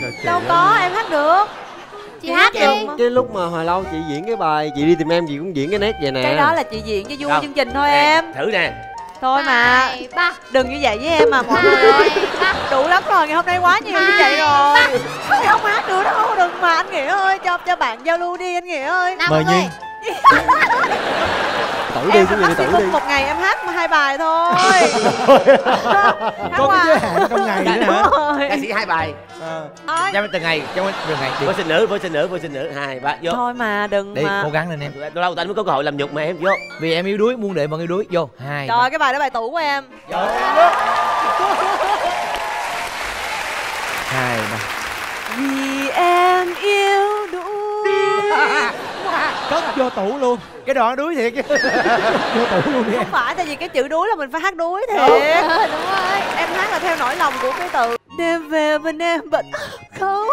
Đâu có, em hát được. Chị hát đi. Cái lúc mà hồi lâu chị diễn cái bài Chị Đi Tìm Em, chị cũng diễn cái nét vậy nè. Cái đó là chị diễn cho vui Đâu? chương trình thôi Nè, em. thử nè. Thôi mà 2, 3. đừng như vậy với em mà mọi người ơi. Đủ lắm rồi, ngày hôm nay quá nhiều như vậy rồi. Không hát được đâu, đừng mà anh Nghĩa ơi. Cho bạn giao lưu đi anh Nghĩa ơi. Mời Nhi. Tử đi, cái gì tử đi. Một ngày em hát 2 bài thôi. Có cái giới hạn trong ngày nữa hả? Ca sĩ 2 bài. Trong từng ngày, trong từng ngày. Vô sinh nữ, 2, 3, vô. Thôi mà đừng Đi, mà. cố gắng lên em. Lâu lâu anh mới có cơ hội làm nhục mà em, vô. Vì em yếu đuối, muôn đệ mọi người đuối. Vô, 2. Trời, cái bài đó bài tủ của em. 2, 3. Vì em yêu đuối. Cất vô tủ luôn. Cái đoạn đuối thiệt chứ. Vô tủ luôn đi em. Không phải, tại vì cái chữ đuối là mình phải hát đuối thiệt. Đúng rồi. Em hát là theo nỗi lòng của cái từ. Đêm về bên em bật không.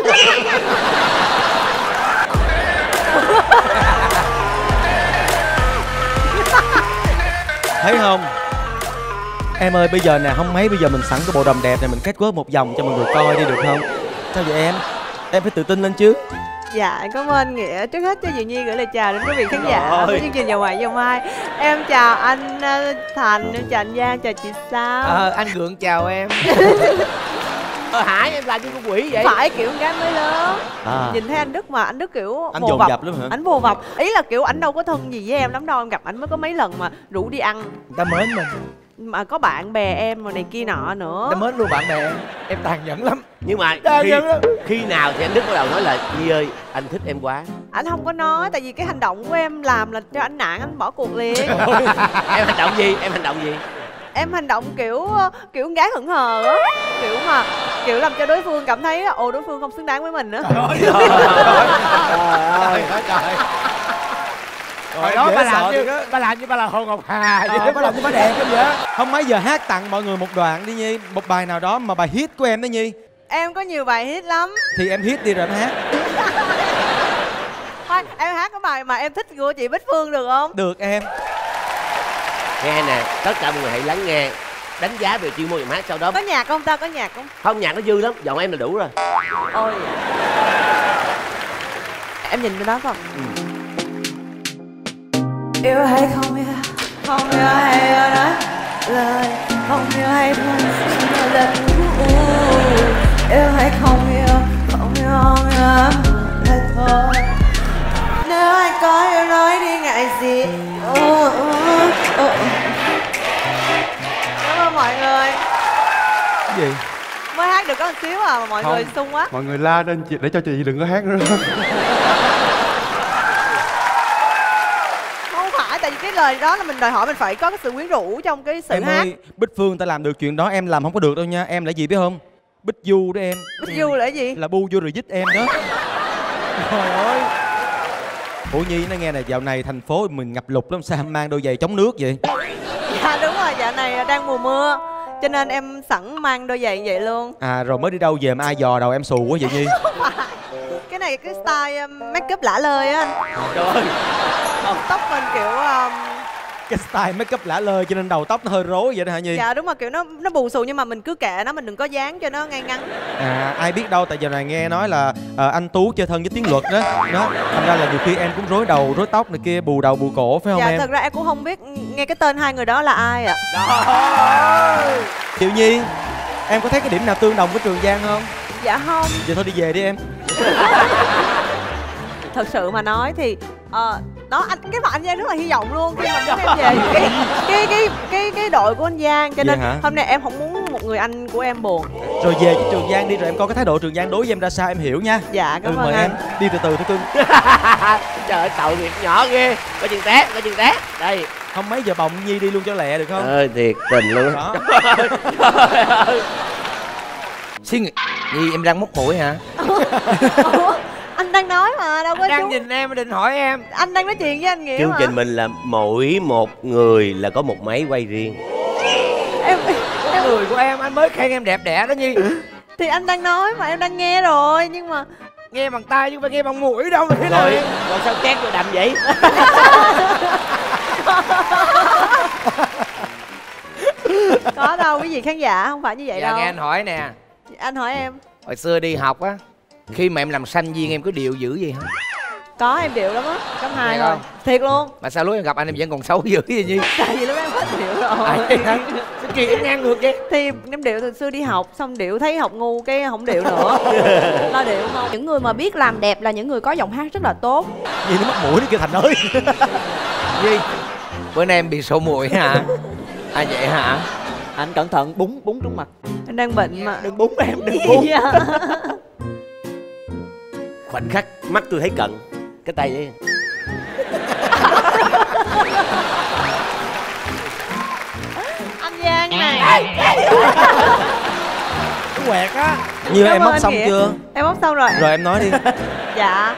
Thấy không? Em ơi, bây giờ nè, không mấy bây giờ mình sẵn cái bộ đầm đẹp này, mình catwalk một vòng cho mọi người coi đi được không? Sao vậy em? Em phải tự tin lên chứ. Dạ, cảm ơn anh Nghĩa. Trước hết cho Diệu Nhi gửi lời chào đến quý vị khán giả của chương trình Dòng Ngoại Dòng Mai. Em chào anh Thành, em chào anh Giang, chào chị Sao. Anh Gượng chào em. Hải, em làm như con quỷ vậy. Phải kiểu con gái mới lớn. Nhìn thấy anh Đức mà anh Đức kiểu Anh vồ dồn vập dập lắm hả? Anh vô vập. Ý là kiểu ảnh đâu có thân gì với em lắm đâu. Em gặp ảnh mới có mấy lần mà rủ đi ăn. Người ta mến mình. Mà có bạn bè em rồi này kia nọ nữa. Người ta mến luôn bạn bè. Em tàn nhẫn lắm. Nhưng mà khi nào thì anh Đức bắt đầu nói là Nhi ơi, anh thích em quá. Anh không có nói, tại vì cái hành động của em làm là cho anh nản, anh bỏ cuộc liền. Em hành động gì? Em hành động gì? Em hành động kiểu con gái hững hờ á, kiểu làm cho đối phương cảm thấy ồ, đối phương không xứng đáng với mình nữa. Trời ơi. Hồi đó ba làm như ba là Hồ Ngọc Hà vậy. Ba làm như ba đẹp lắm vậy. Không mấy giờ hát tặng mọi người một đoạn đi Nhi. Một bài nào đó mà bài hit của em đó Nhi. Em có nhiều bài hit lắm. Thì em hit đi rồi em hát. Thôi, em hát cái bài mà em thích của chị Bích Phương được không? Được em. Nghe nè, tất cả mọi người hãy lắng nghe, đánh giá về chuyên môn giọng hát sau đó. Có nhạc không ta? Có nhạc không? Không, nhạc nó dư lắm, giọng em là đủ rồi. Ôi. Em nhìn cái đó không? Yêu hay không yêu, không yêu hay yêu nói lời, không yêu hay không lần yêu hay không yêu, không yêu là thôi. Nếu anh có yêu nói đi ngại gì. Cảm ơn mọi người. Cái gì? Mới hát được có một xíu à mà mọi người sung quá. Mọi người la lên để cho chị đừng có hát nữa. Không phải, tại vì cái lời đó là mình đòi hỏi mình phải có cái sự quyến rũ trong cái sự em hát. ơi, Bích Phương ta làm được chuyện đó, em làm không có được đâu nha. Em là gì biết không? Bích Du đó em. Bích Du là cái gì? Là bu vô rồi dít em đó. Trời ơi. Ủa Nhi nó nghe này, dạo này thành phố mình ngập lụt lắm, sao em mang đôi giày chống nước vậy? Dạ đúng rồi, dạo này đang mùa mưa cho nên em sẵn mang đôi giày vậy luôn. À rồi mới đi đâu về mà ai dò đầu em xù quá vậy Nhi? Cái này cái style make up lả lơi á anh. Trời ơi. Tóc mình kiểu Cái style make up lả lơi cho nên đầu tóc nó hơi rối vậy đó hả Nhi? dạ đúng rồi, kiểu nó bù xù nhưng mà mình cứ kệ nó, mình đừng có dán cho nó ngay ngắn. À ai biết đâu, tại giờ này nghe nói là anh Tú chơi thân với Tiến Luật đó. Đó, thành ra là nhiều khi em cũng rối đầu, rối tóc này kia, bù đầu bù cổ phải không dạ, em? thật ra em cũng không biết nghe cái tên hai người đó là ai ạ. Diệu Nhi, em có thấy cái điểm nào tương đồng với Trường Giang không? Dạ không. Vậy thôi đi về đi em. Thật sự mà nói thì đó anh, cái mặt anh Giang rất là hy vọng luôn khi mà muốn em về cái đội của anh Giang, cho nên hôm nay em không muốn một người anh của em buồn. Rồi về với Trường Giang đi, rồi em coi cái thái độ Trường Giang đối với em ra sao em hiểu nha. Dạ cảm ơn mời anh. em đi từ từ thôi cưng. Trời ơi, tội nghiệp nhỏ ghê. Có chừng té, có chừng té. Đây. Không mấy giờ bồng Nhi đi luôn cho lẹ được không? Ơi thiệt tình luôn đó. Suy nghĩ Nhi em đang móc mũi hả? Ủa, anh đang nói mà đâu có anh đang chú. nhìn em định hỏi em. Anh đang nói chuyện với anh Nghĩa Chương mà. trình mình là mỗi một người là có một máy quay riêng. Em Người của em, anh mới khen em đẹp đẽ đó Nhi. thì anh đang nói mà em đang nghe rồi, nhưng mà Nghe bằng tai chứ không phải nghe bằng mũi đâu. Thế Rồi, này rồi sao két vô đầm vậy? có đâu quý vị khán giả, không phải như vậy dạ đâu. nghe anh hỏi nè. Anh hỏi em. Hồi xưa đi học á, khi mà em làm sanh viên em có điệu dữ gì không? Có, em điệu lắm á, cấp 2 Thiệt thôi. không? Thiệt luôn. Mà sao lúc em gặp anh em vẫn còn xấu dữ vậy Nhi? Tại vì lúc đó em hết điệu rồi. Sao kỳ em ngang ngược vậy? Thì em điệu từ xưa đi học, xong điệu thấy học ngu cái không điệu nữa. Lo điệu không? Những người mà biết làm đẹp là những người có giọng hát rất là tốt. Gì nó mất mũi nó kêu Thành ơi. Nhi, bữa nay em bị sổ mũi hả? À vậy hả? Anh cẩn thận, búng trúng mặt. Anh đang bệnh mà. Đừng búng em, đừng búng. Khoảnh khắc mắt tôi thấy cận cái tay ấy. Anh Giang này. Quẹt á. Như em móc xong chưa? Em móc xong rồi. Rồi em nói đi. Dạ.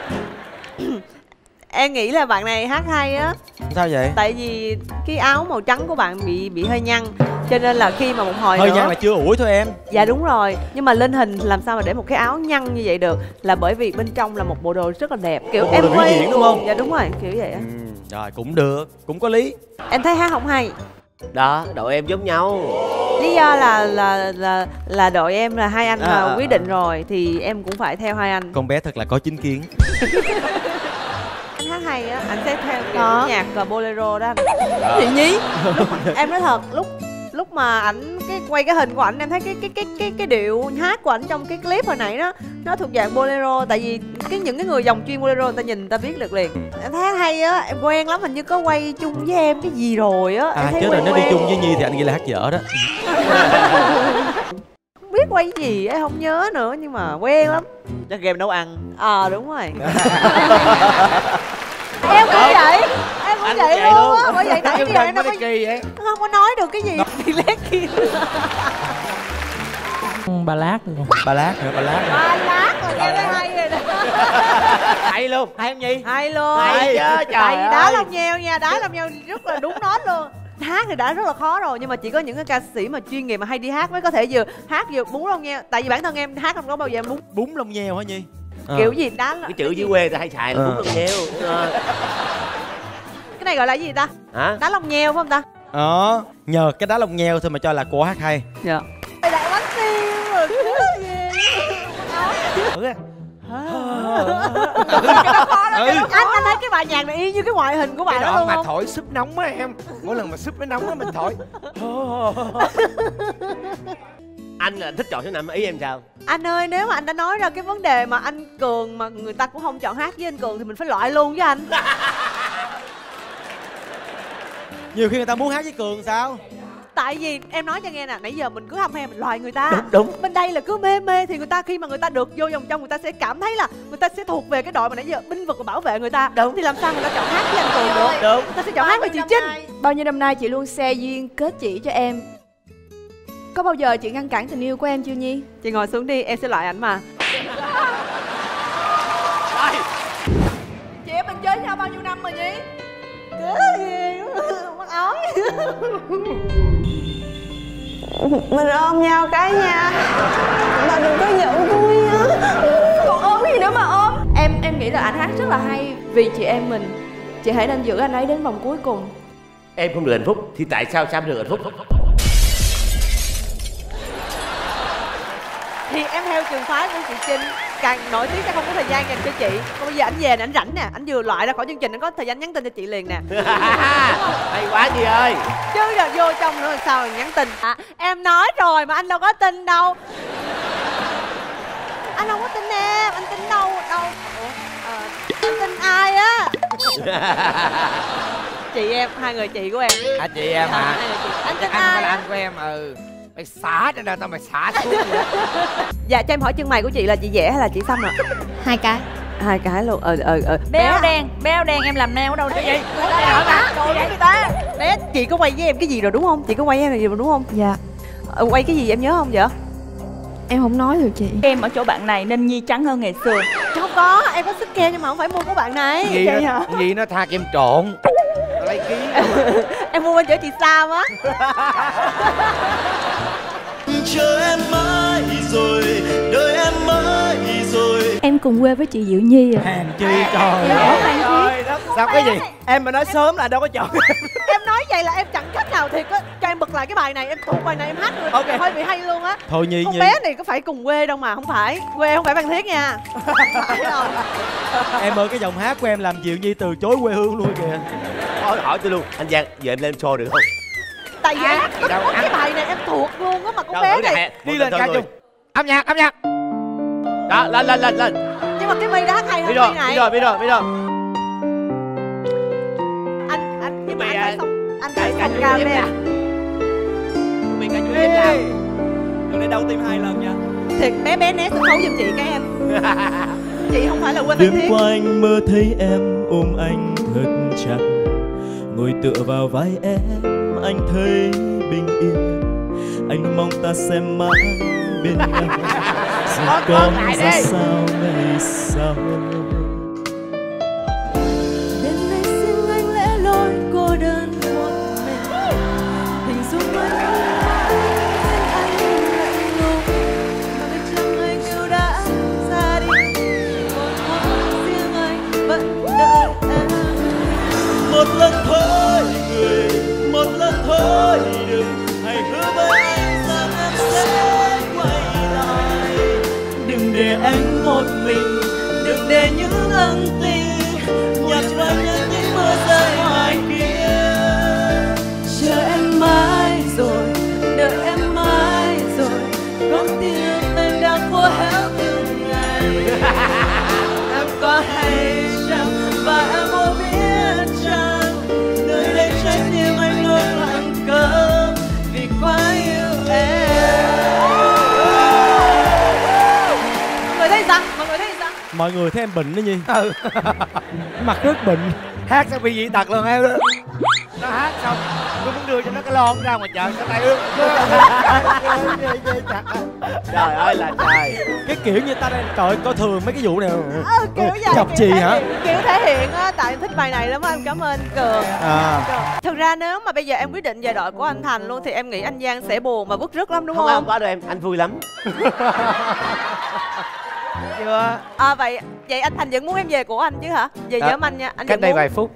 Em nghĩ là bạn này hát hay á. Sao vậy? Tại vì cái áo màu trắng của bạn bị hơi nhăn, cho nên là khi mà một hồi Hơi nữa... nhăn là chưa ủi thôi em. Dạ đúng rồi, nhưng mà lên hình làm sao mà để một cái áo nhăn như vậy được, là bởi vì bên trong là một bộ đồ rất là đẹp, kiểu Bộ em đồ biểu quay diễn đúng không? Dạ đúng rồi, kiểu vậy á. Rồi cũng được, cũng có lý. Em thấy hát không hay. Đó, đội em giống nhau. Lý do là đội em là hai anh mà À. quyết định rồi thì em cũng phải theo hai anh. Con bé thật là có chính kiến. Anh hát hay á, anh sẽ theo kiểu Có. nhạc bolero đó anh. Chị Nhi. Em nói thật, lúc mà ảnh quay cái hình của ảnh, em thấy cái điệu hát của ảnh trong cái clip hồi nãy đó nó thuộc dạng bolero, tại vì những cái người dòng chuyên bolero người ta nhìn người ta biết được liền. Em thấy hát hay á, em quen lắm, hình như có quay chung với em cái gì rồi á. Em À thấy chứ rồi quen nó đi quen. chung với Nhi thì anh nghĩ là hát dở đó. Không biết quay gì em không nhớ nữa, nhưng mà quen lắm. Chắc game nấu ăn. Đúng rồi. Em cũng vậy, em cũng vậy luôn á, bởi vậy nãy giờ em đâu có kỳ vậy? không có nói được cái gì thì lát kia. Ballad hả? Ballad hả? Ba lát rồi em thấy hay rồi đó. Hay luôn, hay không Nhi? Hay luôn. Hay chứ, Tại trời vì đá ơi. lòng nheo nha, đá lòng nheo rất là đúng nốt luôn. Hát thì đã rất là khó rồi, nhưng mà chỉ có những cái ca sĩ mà chuyên nghiệp mà hay đi hát mới có thể vừa hát vừa búng lông nheo. Tại vì bản thân em hát không có bao giờ em búng Bún lông nheo hả Nhi? kiểu gì đá. Cái chữ dưới quê ta hay xài là bún lông nheo. Cái này gọi là gì ta? Hả? Đá lông nheo phải không ta? Nhờ cái đá lông nheo thôi mà cho là cô hát hay. Dạ. Mày lại bánh tiêu rồi chứ gì. Anh thấy cái bài nhạc này y như cái ngoại hình của Cái bạn đó đoạn luôn mà không? thổi súp nóng á em. Mỗi lần mà súp nó nóng á mình thổi. Anh là thích chọn số 5, ý em sao? Anh ơi, nếu mà anh đã nói ra cái vấn đề mà anh Cường mà người ta cũng không chọn hát với anh Cường thì mình phải loại luôn với anh. Nhiều khi người ta muốn hát với Cường sao? Tại vì em nói cho nghe nè, nãy giờ mình cứ hăm he mình loại người ta. Đúng. Bên đây là cứ mê mê thì người ta khi mà người ta được vô vòng trong, người ta sẽ cảm thấy là người ta sẽ thuộc về cái đội mà nãy giờ binh vực và bảo vệ người ta. Đúng. Thì làm sao người ta chọn hát với anh Cường được? Đúng. Người ta sẽ chọn hát với chị Trinh. Bao nhiêu năm nay chị luôn xe duyên kết chỉ cho em. Có bao giờ chị ngăn cản tình yêu của em chưa Nhi? Chị ngồi xuống đi, em sẽ loại ảnh mà. Chị em mình chơi nhau bao nhiêu năm rồi Nhi? Cứ gì mắc ói. Mình ôm nhau cái nha. Mà đừng có giận tôi á. Còn ôm cái gì nữa mà ôm? Em nghĩ là anh hát rất là hay vì chị em mình. Chị hãy nên giữ anh ấy đến vòng cuối cùng. Em không được hạnh phúc thì tại sao Sam được hạnh phúc? Thì em theo trường phái của chị Trinh, càng nổi tiếng sẽ không có thời gian dành cho chị. Còn bây giờ anh về nè, anh rảnh nè, anh vừa loại ra khỏi chương trình, anh có thời gian nhắn tin cho chị liền nè. Hay quá Nhi ơi. Chứ giờ vô trong nữa làm sao mà nhắn tin. Em nói rồi mà anh đâu có tin đâu. Anh không có tin em, anh tin đâu. Anh tin ai á? Chị em, hai người chị của em. À chị em hả? Hai người chị. Anh tin Chắc anh phải ai là á? anh của em. Mày xả trên đời tao mày xả xuống vậy đó. Dạ cho em hỏi chân mày của chị là chị vẽ hay là chị xăm ạ? Hai cái. Hai cái luôn. Béo đen em làm nail ở đâu đấy? Bé, chị có quay với em cái gì rồi đúng không? Chị có quay với em gì rồi đúng không? Dạ. Quay cái gì em nhớ không vậy? Em không nói được chị. Em ở chỗ bạn này nên Nhi trắng hơn ngày xưa. Không có, em có sức kem nhưng mà không phải mua của bạn này. Nhi nó tha kem trộn. Lấy ký. Em mua bên chỗ chị Sam á. Chờ em mãi rồi, đợi em mãi rồi. Em cùng quê với chị Diệu Nhi à. Hèn chi trời. Trời đất. Sao cái gì? Em mà nói sớm là đâu có chọn. Em nói vậy là em chẳng cách nào thiệt á. Cho em bật lại cái bài này, em thuộc bài này em hát rồi. Ok. Hơi bị hay luôn á. Thôi Nhi Con Nhi, bé này có phải cùng quê đâu mà, không phải. Quê không phải Phan Thiết nha. Phải rồi. em ơi, cái giọng hát của em làm Diệu Nhi từ chối quê hương luôn kìa. Thôi hỏi tôi luôn, anh Giang, giờ em lên show được không? Tại vì em hát cái bài này em thuộc luôn á mà con Đâu, bé thử này. nè, Đi một lên lần ca thôi chung. người. Âm nhạc, âm nhạc. Đó, lên. Nhưng mà cái mi đã hát hay hơn Biết rồi, mi này. biết rồi. Anh nhưng mà Mày anh phải à, xong, anh ca phải xong chung cao với em nè. Mình ca chú em nào. Đừng để đau tim 2 lần nha. Thiệt bé né sân khấu giùm chị cái em. Chị không phải là quê Phan đêm Thiết. qua anh mơ thấy em ôm anh thật chặt, ngồi tựa vào vai em anh thấy bình yên. Anh mong ta sẽ mãi bên nhau dù có ra sao ngày sau. Đêm nay xin anh lẽ loi cô đơn một mình, hình dung anh anh lạnh lùng mà biết chăng anh yêu đã ra đi, còn mỗi riêng anh vẫn đợi em. Một lần thôi người, một lần thôi đừng, hãy hứa với anh rằng em sẽ quay lại. Đừng để anh một mình, đừng để những ân tình nhạt phai như những mưa rơi ngoài kia. Chờ em mãi rồi, đợi em mãi rồi, con tim anh đang khô héo từng ngày. Em có hay chăng và em có biết chăng, nơi đây trái tim anh luôn lặng câm vì quá yêu em. Mọi người thấy sao? Mọi người thấy sao? Mọi người thấy em bệnh đó Nhi. Mặt rất bệnh. Hát sao bị dị tật luôn em đó. Nó hát xong tôi muốn đưa cho nó cái lon ra ngoài chợ cái tay ướt. Trời ơi là trời. Cái kiểu như ta đang trời coi thường mấy cái vụ này. Kiểu vậy. Chọc chì hả? Kiểu thể hiện á, tại em thích bài này lắm á, em cảm ơn Cường. À, Thực ra nếu mà bây giờ em quyết định về đội của anh Thành luôn thì em nghĩ anh Giang sẽ buồn và bứt rứt lắm đúng Không không? có đâu em, anh vui lắm. Chưa. À vậy anh Thành vẫn muốn em về của anh chứ hả? Về nhóm anh nha, anh Cách vẫn đây muốn. vài phút.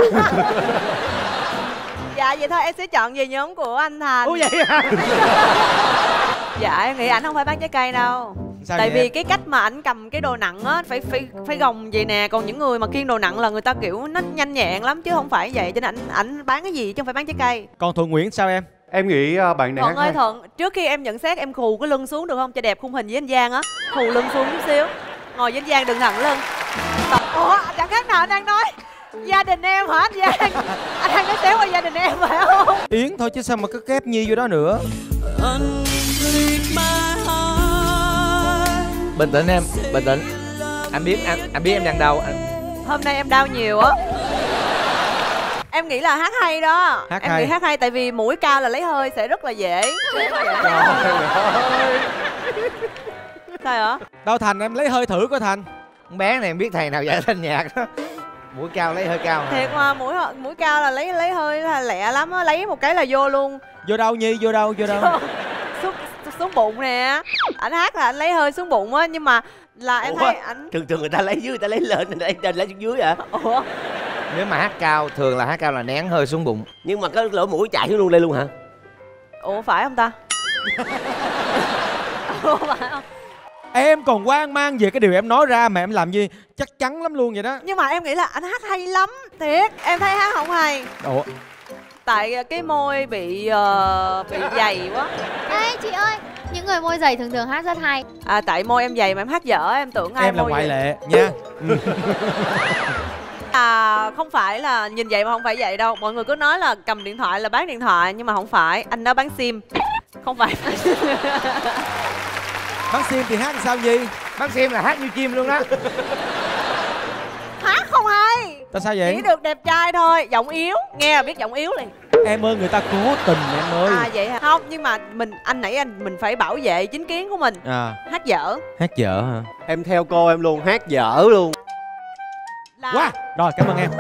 Dạ vậy thôi em sẽ chọn về nhóm của anh Thành. Ủa vậy hả? Dạ em nghĩ ảnh không phải bán trái cây đâu. sao Tại vậy vì cái cách mà ảnh cầm cái đồ nặng á phải gồng vậy nè, còn những người mà kiêng đồ nặng là người ta kiểu nó nhanh nhẹn lắm chứ không phải vậy, cho nên ảnh bán cái gì chứ không phải bán trái cây. Còn Thuận Nguyễn sao em? Em nghĩ bạn này Thuận hát ơi hay. Thuận, trước khi em nhận xét em khù cái lưng xuống được không, cho đẹp khung hình với anh Giang á. Khù lưng xuống chút xíu, ngồi với anh Giang đừng thẳng lưng. Ủa chẳng khác nào anh đang nói gia đình em hả anh Giang? Anh đang nói xéo qua gia đình em phải không? Yến thôi chứ sao mà có kép Nhi vô đó nữa. Bình tĩnh em, bình tĩnh. Anh biết em đang đâu. Hôm nay em đau nhiều á. Em nghĩ là hát hay đó. Hát Em hay. nghĩ hát hay tại vì mũi cao là lấy hơi sẽ rất là dễ. Sao hả? Đâu Thành, em lấy hơi thử coi Thành. Con bé này em biết thầy nào dạy thanh nhạc đó. Mũi cao lấy hơi cao hả? Thiệt mà mũi cao là lấy hơi là lẹ lắm á, lấy một cái là vô luôn. Vô đâu Nhi, vô đâu? Xuống bụng nè. Ảnh hát là anh lấy hơi xuống bụng á, nhưng mà là em Ủa? thấy ảnh. Thường người ta lấy dưới, người ta lấy lên, người ta lấy dưới hả? Ủa? Nếu mà hát cao, thường là hát cao là nén hơi xuống bụng. Nhưng mà cái lỗ mũi chạy xuống luôn đây luôn hả? Ủa phải không ta? Ủa phải không? Em còn hoang mang về cái điều em nói ra mà em làm gì chắc chắn lắm luôn vậy đó. Nhưng mà em nghĩ là anh hát hay lắm. Thiệt, em thấy hát không hay. Ủa? Tại cái môi bị dày quá. Ê chị ơi, những người môi dày thường thường hát rất hay. À tại môi em dày mà em hát dở, em tưởng ai Em là môi ngoại dày. lệ nha. À không phải là nhìn vậy mà không phải vậy đâu. Mọi người cứ nói là cầm điện thoại là bán điện thoại, nhưng mà không phải, anh đó bán sim. Không phải. Bác Sim thì hát sao Nhi? Bác Sim là hát như chim luôn đó. Hát không hay. Tại sao vậy? Chỉ được đẹp trai thôi, giọng yếu. Nghe là biết giọng yếu liền. Em ơi, người ta cố tình em ơi. À vậy hả? Không, nhưng mà anh nãy mình phải bảo vệ chính kiến của mình. À, Hát dở. hát dở hả? Em theo cô em luôn, hát dở luôn. Là Quá, rồi cảm ơn em.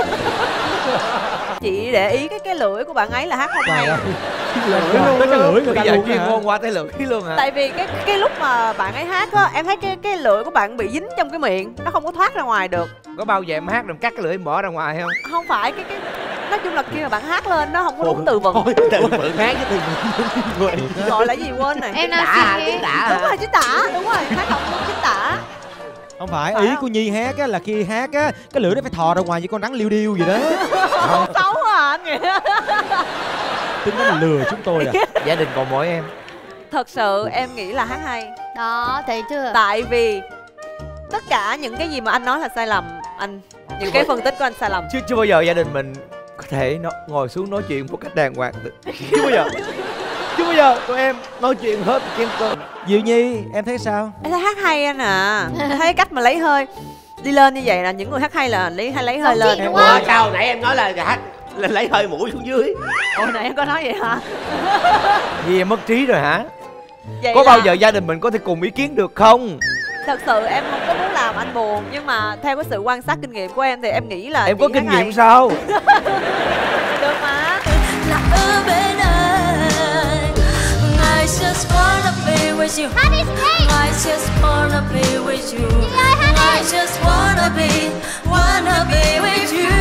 chị để ý cái lưỡi của bạn ấy là hát không hay. Tới cái lưỡi người ta Bây giờ luôn chuyên hả? môn qua tới lưỡi luôn hả? Tại vì cái lúc mà bạn ấy hát á, em thấy cái lưỡi của bạn bị dính trong cái miệng, nó không có thoát ra ngoài được. Có bao giờ em hát rồi cắt cái lưỡi em bỏ ra ngoài không? Không phải cái nói chung là khi mà bạn hát lên nó không có đúng từ vựng. Từ vựng hát với từ vựng gọi là gì quên này. Em nói chính tả. Đúng rồi, chính tả, đúng rồi, hát không đúng chính tả. Không phải, ý của Nhi hát á là khi hát á cái lưỡi nó phải thò ra ngoài như con rắn liêu điêu vậy đó. Xấu à anh Nghĩa. Tính nó là lừa chúng tôi à. Gia đình còn mỗi em. Thật sự em nghĩ là hát hay. Đó, thấy chưa? Tại vì tất cả những cái gì mà anh nói là sai lầm anh. Những cái phân tích của anh sai lầm. Chưa bao giờ gia đình mình có thể ngồi xuống nói chuyện một cách đàng hoàng. Chưa bao giờ tụi em nói chuyện hết trên cơm. Diệu Nhi, em thấy sao? Em thấy hát hay anh à. Em thấy cách mà lấy hơi đi lên như vậy là những người hát hay là lấy hơi lên. Đúng không? Sao nãy em nói là hát lấy hơi mũi xuống dưới. Ôi nãy em có nói vậy hả? Vì em mất trí rồi hả? Vậy Có là... bao giờ gia đình mình có thể cùng ý kiến được không? Thật sự em không có muốn làm anh buồn. Nhưng mà theo cái sự quan sát kinh nghiệm của em thì em nghĩ là em có chị kinh hát hay. nghiệm sao? Được mà. Là ở bên anh, I just wanna be with you. I just wanna be with you. I just wanna be with you.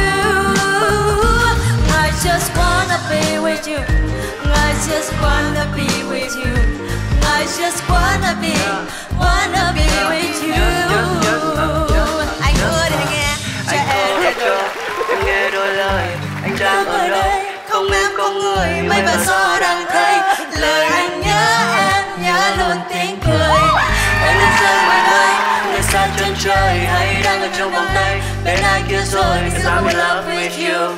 I just wanna be with you. I just wanna be with you. I just wanna be with you. Anh ơi để nghe cho em nghe đôi lời anh đang ở đây, không em không người mây và gió đang thấy lời anh nhớ luôn tiếng cười. Em lên rơi ngoài đây, người xa chân trời hay đang ở trong vòng tay bên ai kia rồi, 'cause I'm in love with you.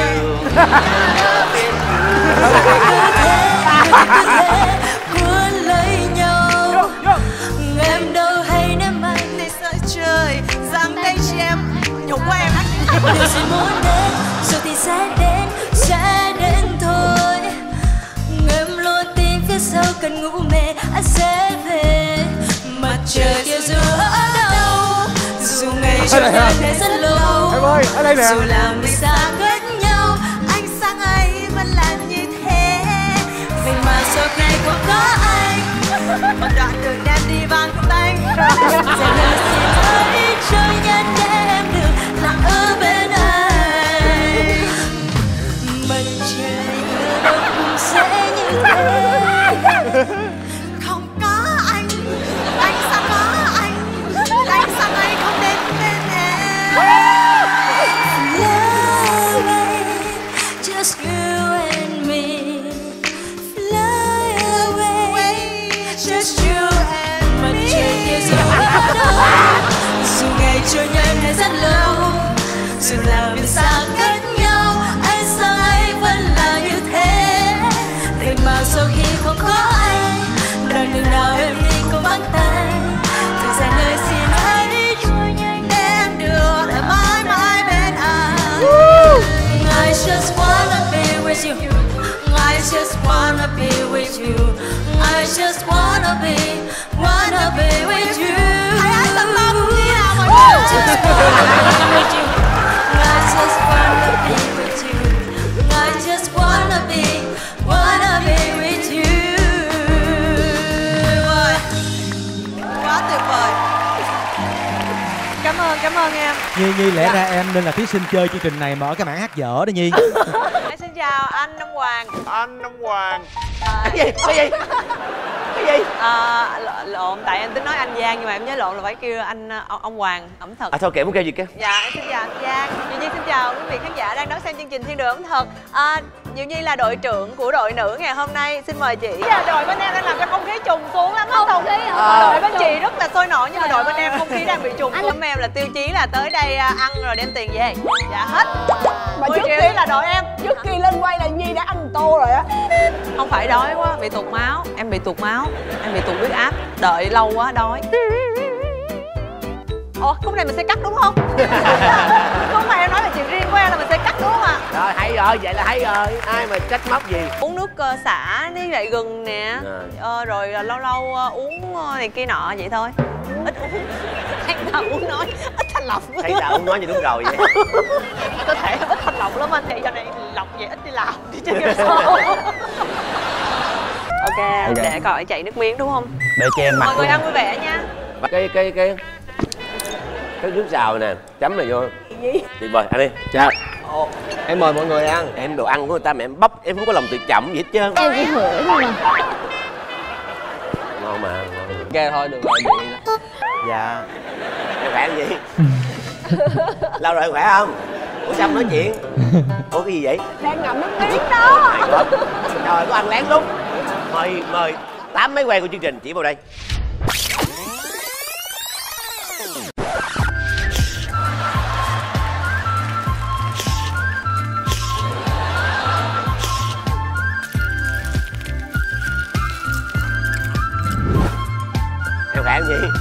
Cuốn lấy nhau, em đâu hay ném anh để xa trời rằng đây chỉ em nhục quá em. Điều gì muốn đến rồi thì sẽ đến thôi. Em luôn tin phía sau cần ngủ mê anh sẽ về. Mặt trời kia dù ở đâu, dù ngày trôi qua này rất lâu, Em ơi, ở đây nè. dù là mình xa cách nhau, ánh sáng ấy vẫn là như thế. Vậy mà sau này không có anh, một đoạn đường em đi vang cùng anh. Giờ lời xin hãy cho nhân để em được là ở bên anh. Mặt trời ở đâu cũng sẽ như thế. Không có anh sao có anh sao anh không đến bên em. Fly away, just you and me. Fly away, just you and me. Mặt trời kia dù ở đâu, dù ngày trôi nhanh hay rất lâu, dù là mình xa cách nhau, ánh sáng ấy vẫn là như thế. Vậy mà sau khi không có anh, đoạn đường nào em đi cũng vắng tay. Thời gian ơi xin hãy trôi nhanh để em được lại mãi mãi bên anh. I just wanna be with you. I just wanna be with you. I just wanna be with you. I just wanna be with you. I just wanna be with you. I just wanna be with you. Quá tuyệt vời. Cảm ơn em. Nhi lẽ ra em nên là thí sinh chơi chương trình này mà ở cái mảng hát dở đó Nhi. Em xin chào anh Ông Hoàng. Anh Ông Hoàng. Cái gì? Lộn, tại em tính nói anh Giang nhưng mà em nhớ lộn là phải kêu anh ông Hoàng ẩm thực. Thôi kệ muốn kêu gì kia. Dạ em xin chào anh Giang. Diệu Nhi xin chào quý vị khán giả đang đón xem chương trình Thiên Đường Ẩm Thực. Diệu Nhi là đội trưởng của đội nữ ngày hôm nay, xin mời chị. Đội bên em đang làm cho không khí trùng xuống lắm không? Đội bên chị rất là sôi nổi nhưng mà đội bên em không khí đang bị trùng xuống. Em là tiêu chí là tới đây ăn rồi đem tiền về. Dạ hết. Mà trước kia là đội em. Trước khi lên quay là Nhi đã ăn tô rồi á. Không phải đói quá, bị tụt máu. Em bị tụt máu, em bị tụt huyết áp. Đợi lâu quá đói. Ủa, khúc này mình sẽ cắt đúng không? Khúc mà em nói là chuyện riêng của em là mình sẽ cắt đúng không ạ? Rồi hay rồi, vậy là hay rồi. Ai mà trách móc gì. Uống nước xả với lại gừng nè. Rồi lâu lâu uống này kia nọ vậy thôi. Ít uống. Anh ta uống nói ít thanh lọc. Thấy là uống nói gì đúng rồi vậy. Cơ thể ít thanh lọc lắm anh, thì giờ này lọc vậy ít đi làm đi chứ làm sao. Ok, để coi chạy nước miếng đúng không? Để cho em mặc. Mọi người ăn vui vẻ nha. Cái nước xào nè, chấm này vô. Tuyệt vời, ăn đi. Chào. Em mời mọi người ăn. Em đồ ăn của người ta mà em bóc, em không có lòng tự trọng gì hết trơn. Em chỉ hửi thôi mà. Ngon mà, ngon. Ok thôi, được rồi, vậy đó. Dạ. Em khỏe không vậy? Lâu rồi khỏe không? Ủa sao không nói chuyện? Ủa cái gì vậy? Đang ngậm nước miếng đó. Trời, có ăn lén luôn. Mời 8 máy quay của chương trình chỉ vào đây. Em khỏe không vậy?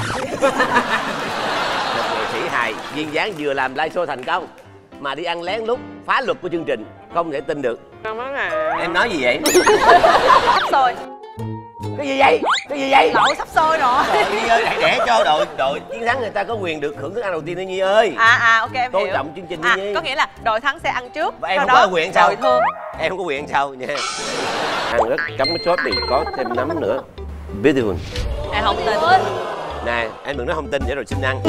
Một nghệ sĩ hài duyên dáng vừa làm live show thành công mà đi ăn lén lút phá luật của chương trình, không thể tin được. Em nói gì vậy? Sắp sôi. Cái gì vậy? Cái gì vậy? Lẩu sắp sôi rồi. Nhi ơi, hãy để cho đội chiến thắng người ta có quyền được hưởng thức ăn đầu tiên đi Nhi ơi. Ok em tôn hiểu. trọng chương trình đi Nhi. Có nghĩa là đội thắng sẽ ăn trước. Và em không có quyền sao? Em không có quyền sao nha. Ăn rất chấm cái sốt thì có thêm nấm nữa. Beautiful. Em không tin. Nè, em đừng nói không tin để rồi xin ăn.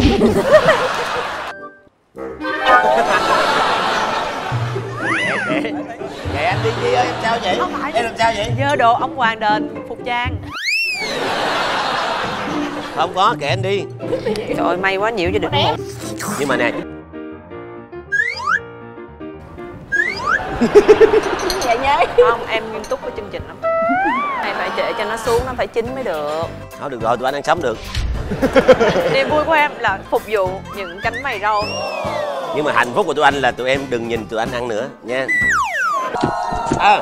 Kệ anh đi Nhi ơi, em sao vậy? Em làm sao vậy? Dơ đồ ông Hoàng đền phục trang. Không có, kệ anh đi. Trời ơi, may quá nhiều cho được ngủ. Nhưng mà nè, Vậy nhé. Không, em nghiêm túc với chương trình lắm. Em phải để cho nó xuống, nó phải chín mới được. thôi được rồi, tụi anh ăn sống được. Niềm vui của em là phục vụ những cánh mày râu. Nhưng mà hạnh phúc của tụi anh là tụi em đừng nhìn tụi anh ăn nữa nha. Wow,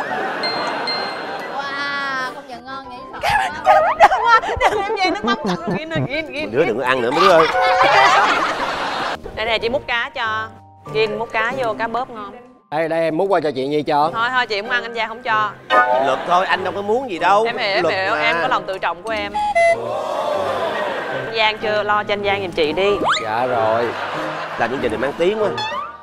công nhận ngon vậy. Đừng em về nước mắm cặn ghiền. Đứa đừng có ăn nữa mấy đứa ơi. Đây nè, chị múc cá cho. Ghiền múc cá vô, cá bóp ngon. Đây em múc qua cho chị Nhi cho. Thôi chị không ăn, anh Giang không cho. Luật thôi, anh đâu có muốn gì đâu. Em hiểu, em có lòng tự trọng của em. Anh Giang chưa, lo cho anh Giang giùm chị đi. Dạ rồi. Làm những chương trình mang tiếng quá.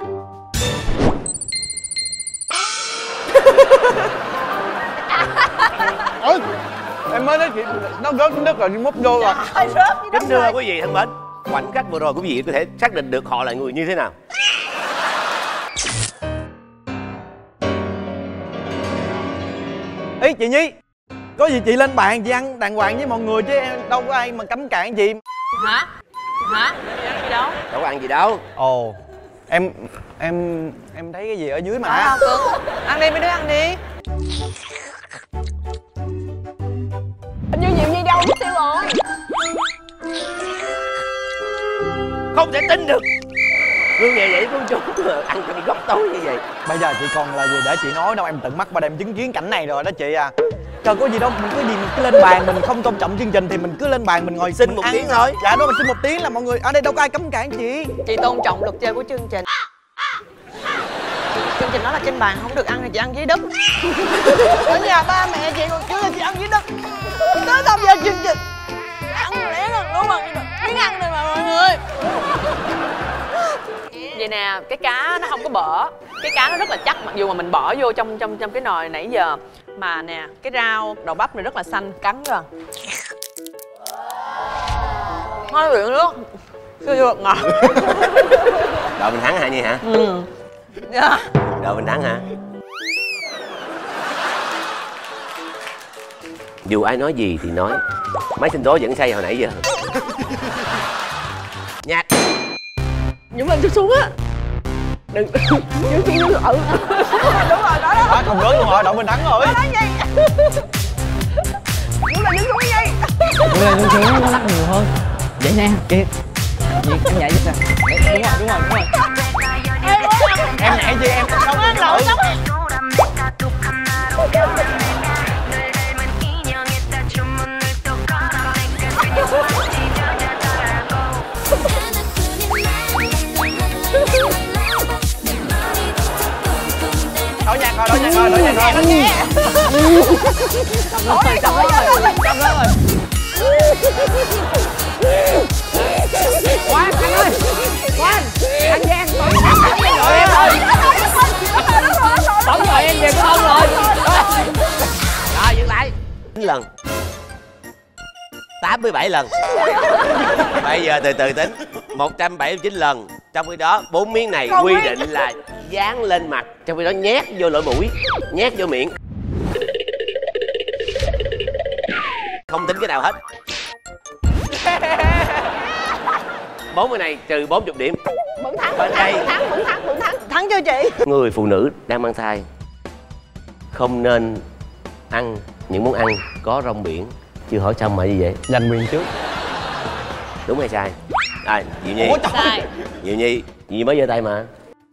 Ôi, em mới nói chuyện nó rớt nước rồi, múc vô rồi. Kính thưa quý vị thân mến, khoảnh khắc vừa rồi quý vị có thể xác định được họ là người như thế nào. Ý chị Nhi, có gì chị lên bàn chị ăn đàng hoàng với mọi người chứ em đâu có ai mà cấm cản gì. Hả? Ăn gì đâu? Đâu có ăn gì đâu. Ồ, em thấy cái gì ở dưới mà. Ăn đi mấy đứa, ăn đi. Như Diệu Nhi đâu mất tiêu rồi. Không thể tin được. Hương về vậy con chú ăn cho đi góc tối như vậy. Bây giờ chị còn là gì để chị nói đâu, em tận mắt qua đây em chứng kiến cảnh này rồi đó chị à. Trời, có gì đâu, mình cứ gì mình cứ lên bàn, mình không tôn trọng chương trình thì mình cứ lên bàn mình ngồi Xin một tiếng thôi. Dạ đó, mình xin một tiếng là mọi người ở đây đâu có ai cấm cản chị. Chị tôn trọng luật chơi của chương trình. Chương trình nói là trên bàn không được ăn thì chị ăn dưới đất. Ở nhà ba mẹ chị còn chưa là chị ăn dưới đất. Tới tham gia chương trình ăn lén ăn đúng không? Miếng ăn này mà mọi người. Vậy nè, cái cá nó không có bở. Cái cá nó rất là chắc mặc dù mà mình bỏ vô trong cái nồi nãy giờ. Mà nè, cái rau đậu bắp này rất là xanh, cắn rồi. Thôi luyện nước. Chưa được ngọt. Đội mình thắng hả Nhi hả? Dạ. Đội mình thắng hả? Dù ai nói gì thì nói, máy sinh tố vẫn xây hồi nãy giờ. Nhạc. Nhưng mà chút xuống á. Đừng. Đúng rồi, đó đó. Đó, không rớt luôn rồi, đội mình thắng rồi. Nói gì? Đúng là đứng xuống cái gì? Đưa lên xuống nó lắc nhiều hơn. Vậy nè, kia. Em nhảy giúp nè. Đúng rồi. Em nhảy chị em không ăn nổi. Đổi nhạc rồi. Xong rồi. Khoan, anh ơi. Khoan. Anh Giang. Rồi em ơi. Bấm rồi em về có ông rồi. Rồi dừng lại. 9 lần 87 lần. Bây giờ từ từ tính. 179 lần Trong khi đó 4 miếng này quy định là dán lên mặt, trong khi đó nhét vô lỗ mũi, nhét vô miệng. Không tính cái nào hết. 40 này trừ 40 điểm. Vẫn thắng, Bên đây vẫn thắng. Thắng chưa chị? người phụ nữ đang mang thai không nên ăn những món ăn có rong biển. Chưa hỏi xong mà như vậy. Giành quyền trước. Đúng hay sai? Rồi, Diệu Nhi. Sai. Diệu Nhi mới giơ tay mà.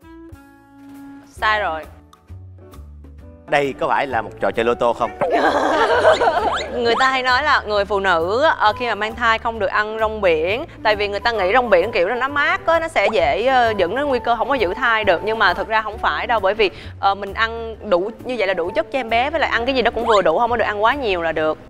Sai rồi. Đây có phải là một trò chơi lô tô không? Người ta hay nói là người phụ nữ khi mà mang thai không được ăn rong biển. Tại vì người ta nghĩ rong biển kiểu là nó mát á, nó sẽ dễ dẫn đến nguy cơ không có giữ thai được. Nhưng mà thực ra không phải đâu. Bởi vì mình ăn đủ, như vậy là đủ chất cho em bé. Với lại ăn cái gì đó cũng vừa đủ, không có được ăn quá nhiều là được.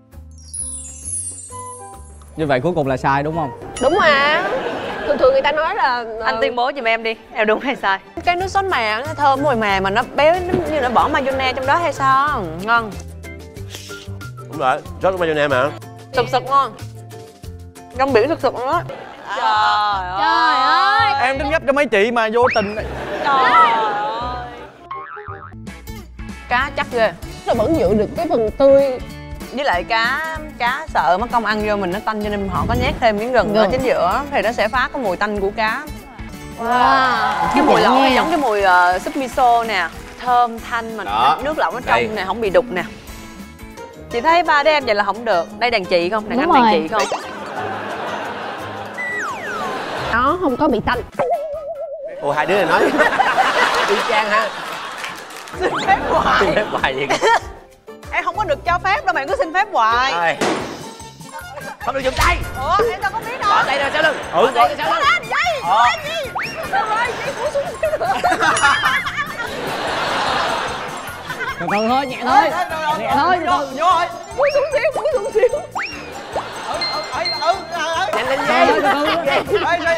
Như vậy cuối cùng là sai đúng không? Đúng mà. Thường người ta nói là anh tuyên bố giùm em đi, em đúng hay sai? Cái nước sốt mè nó thơm mùi mè mà nó béo, nó như nó bỏ mayonnaise trong đó hay sao? Ngon. Đúng rồi, sốt mayonnaise mà. Sực ngon. Rong biển sực luôn á. Trời ơi. Em đứng gấp cho mấy chị mà vô tình. Trời ơi. Cá chắc ghê. Nó vẫn giữ được cái phần tươi. Với lại cá sợ mất công ăn vô mình nó tanh, cho nên họ có nhét thêm miếng gừng ở chính giữa thì nó sẽ phá cái mùi tanh của cá. Wow. Cái mùi lẩu này giống cái mùi súp miso nè, thơm thanh mà đó. Nước lẩu nó trong nè, không bị đục nè. Chị thấy ba đứa em vậy là không được. Đây đàn chị không? Đàn anh đàn chị không? Nó không có bị tanh. Ồ, hai đứa này nói y chang ha. Xin phép hoài. Xin phép hoài vậy. Em không có được cho phép đâu mà em cứ xin phép hoài. Rồi. Không được dùng tay. Ủa em đâu có biết đâu. Bỏ tay ra sau lưng. Bỏ tay ra sau lưng. Lên dây. Lên gì? Rồi dây cúi xuống xíu nữa. Từ từ thôi, nhẹ thôi. Nhẹ thôi, từ từ. Vô rồi. Cúi xuống xíu. Nhanh lên dây. Từ từ.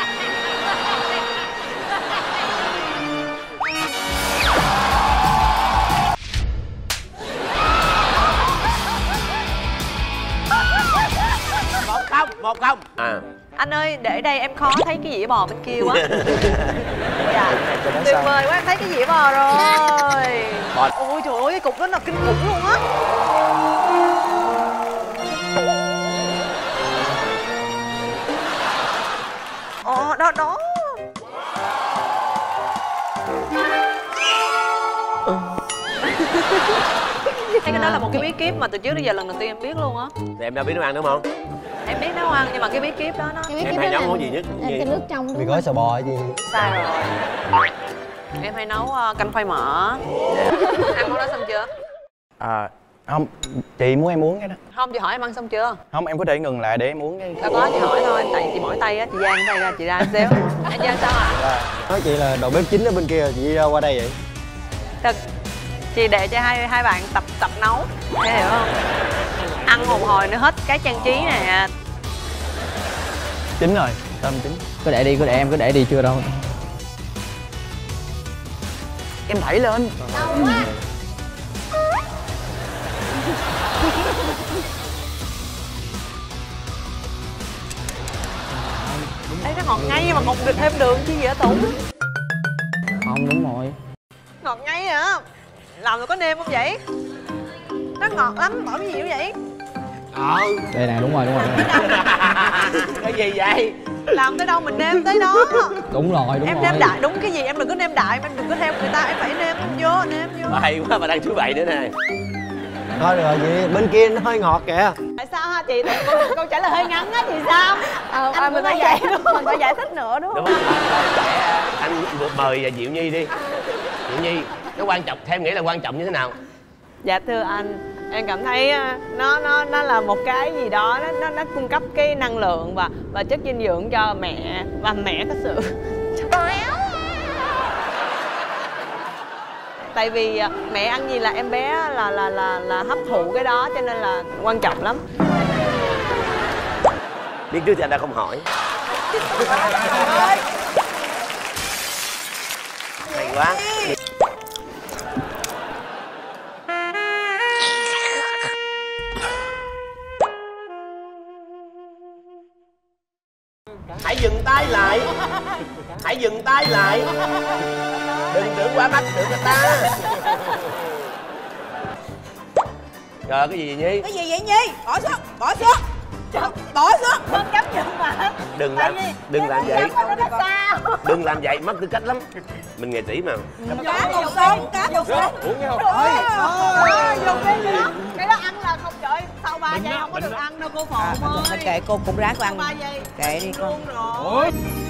Một không. À. Anh ơi, để đây em khó thấy cái dĩa bò bên kia quá. Dạ. Tuyệt vời quá, em thấy cái dĩa bò rồi. Ôi trời ơi, cái cục đó là kinh khủng luôn á. Đó. Cái đó là một cái bí kíp mà từ trước đến giờ lần đầu tiên em biết luôn á. Thì em đâu biết nấu ăn đúng không? Em biết nấu ăn nhưng mà cái bí kíp đó nó... Em hay nấu món gì nhất? Cái nước trong. Mì gói sò bò hay gì? Sai rồi. Em hay nấu canh khoai mỡ. Ăn món đó xong chưa? Không, chị muốn em uống cái đó. Không, chị hỏi em ăn xong chưa? Không, em có thể ngừng lại để em uống cái. Đâu có, chị hỏi thôi, tại chị mỏi tay á, chị giang tay ra, chị ra xíu. Em giang sao ạ? Nói chị là đầu bếp chính ở bên kia, chị qua đây vậy? Thật, chị để cho hai bạn tập nấu, em hiểu không? Ăn một hồi nữa hết cái trang trí nè. Chín rồi, tôm chín. Cứ để đi, cứ để đi chưa đâu. Em đẩy lên. Đau quá. Ê, nó ngọt ngay mà ngọt được thêm đường chứ gì hả Tùng? Không, đúng rồi. Ngọt ngay hả? Làm rồi có nêm không vậy? Nó ngọt lắm, bỏ cái gì nữa vậy? Đây nè, đúng rồi. Cái gì vậy? Làm tới đâu mình nêm tới đó. Đúng rồi. Em nêm đại, đúng cái gì em đừng có nêm đại, em đừng có theo người ta, em phải nêm vô. Bà hay quá, bà đang thứ bảy nữa nè. Thôi được rồi chị, bên kia nó hơi ngọt kìa. Tại sao hả chị? Câu trả lời hơi ngắn á thì sao? Anh Mình phải vậy mình phải giải thích nữa đúng không? Đúng không? Anh mời Diệu Nhi đi. Diệu Nhi, cái quan trọng, theo em nghĩ là quan trọng như thế nào? Dạ thưa anh, em cảm thấy nó là một cái gì đó nó cung cấp cái năng lượng và chất dinh dưỡng cho mẹ, và mẹ có sự tại vì mẹ ăn gì là em bé là hấp thụ cái đó, cho nên là quan trọng lắm. Biết trước thì anh đã không hỏi. Hay quá. Hãy dừng tay lại. Hãy dừng tay lại. Đừng tưởng quá mắt được người ta. Trời, cái gì vậy Nhi? Cái gì vậy Nhi? Bỏ xuống, bỏ xuống. Bỏ xuống. Không chấp nhận mà. Đừng làm vậy. Đừng làm vậy, mất tư cách lắm. Mình nghệ sĩ mà. Cá một sống, cá một sống. Uống nghe không? Dùng đi đó. Cái đó ăn là không, trời sau 3 giây không có được ăn đâu cô Phụng ơi. Kệ cô cũng ráng cô ăn. 3 giây. Kệ đi con. Rồi.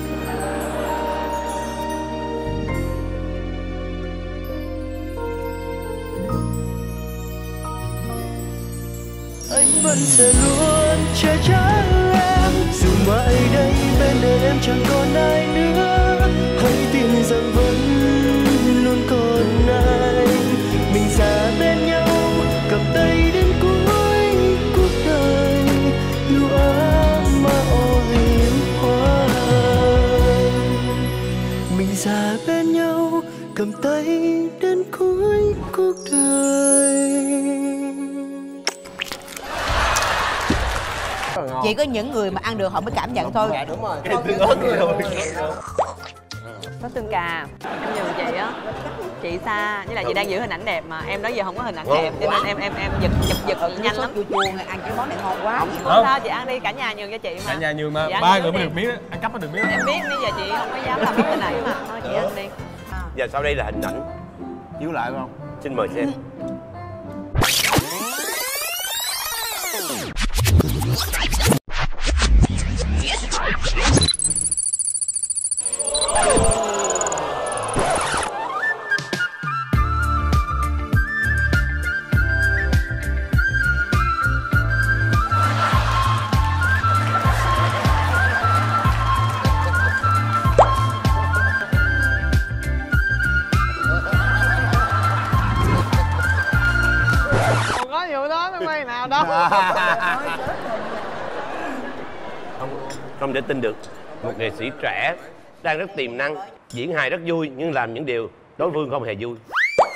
Anh vẫn sẽ luôn che chở em, dù mãi đây bên đời em chẳng còn ai nữa. Hãy tin rằng vẫn luôn còn anh. Mình ra bên nhau, cầm tay đến cuối cuộc đời. Yêu ấm mà êm hoa. Mình ra bên nhau, cầm tay đến cuối cuộc đời. Chỉ có những người mà ăn được họ mới cảm nhận thôi. Dạ đúng rồi. Cái tương ớt rồi. Có xương cà. Em nhường chị á. Chị xa, với lại chị đang giữ hình ảnh đẹp mà em nói giờ không có hình ảnh đẹp cho nên em giật nhanh lắm. Chua chua này, ăn cái món này ngon quá. Không sao, chị ăn đi, cả nhà nhường cho chị mà. Cả nhà nhường mà, Dạ, 3 người mới được miếng, ăn cắp mới được miếng. Em biết, bây giờ chị không có dám làm cái này mà. Thôi chị ăn đi. Giờ sau đây là hình ảnh. Chiếu lại không? Xin mời xem. Có vụ đó nó quay nào đâu. Không thể tin được, một nghệ sĩ trẻ đang rất tiềm năng, diễn hài rất vui nhưng làm những điều đối phương không hề vui.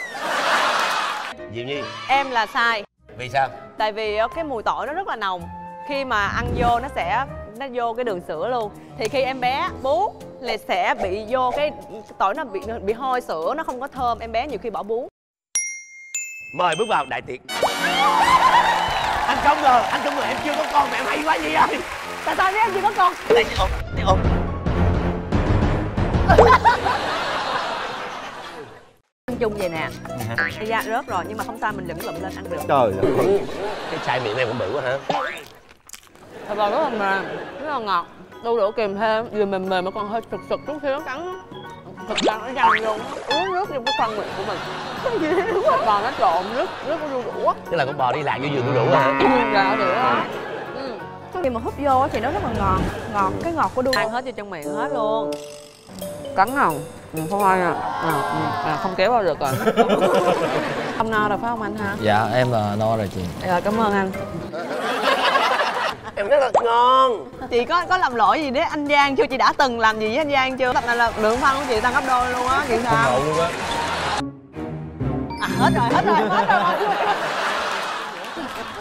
Diệu Nhi, Em là sai. vì sao? Tại vì cái mùi tỏi nó rất là nồng. Khi mà ăn vô nó vô cái đường sữa luôn. Thì khi em bé bú là sẽ bị vô cái tỏi, nó bị hôi sữa, nó không có thơm. Em bé nhiều khi bỏ bú. Mời bước vào đại tiệc. Anh không ngờ em chưa có con mà em hay quá gì ơi. Tại sao biết em chưa có con? Đây ôm. Ăn chung vậy nè. Cái da rớt rồi nhưng mà không sao, mình lửng lụm lên ăn được. Trời ơi. Cái chai miệng này cũng bự quá hả? Thật là rất là mềm, rất là ngọt. Đu đủ kèm thêm vừa mềm mà còn hơi sực sực chút xíu, cắn thật ra nó dằn luôn, uống nước trong cái khoang miệng của mình. Thịt bò nó trộn rất có đu đủ á. Tức là con bò đi lạc vô giường đu đủ hả? Dạ được á. Khi mà húp vô thì nó rất là ngọt, cái ngọt của đu Ăn hết vô trong miệng hết luôn. Cắn không? Không ai không kéo vào được rồi. Không no rồi phải không anh ha? Dạ em là no rồi chị. Rồi cảm ơn anh. Em rất là ngon. Chị có làm lỗi gì đấy anh Giang chưa? Chị đã từng làm gì với anh Giang chưa? Tập này là lượng phân của chị tăng gấp đôi luôn á. Chị sao? Luôn á. À hết rồi.